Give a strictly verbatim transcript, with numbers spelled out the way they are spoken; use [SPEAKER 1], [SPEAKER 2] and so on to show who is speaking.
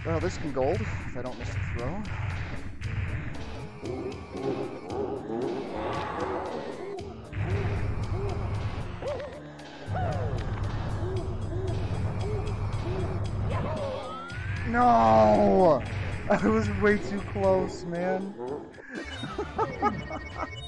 [SPEAKER 1] Well, there's some gold if I don't miss the throw. No! I was way too close, man.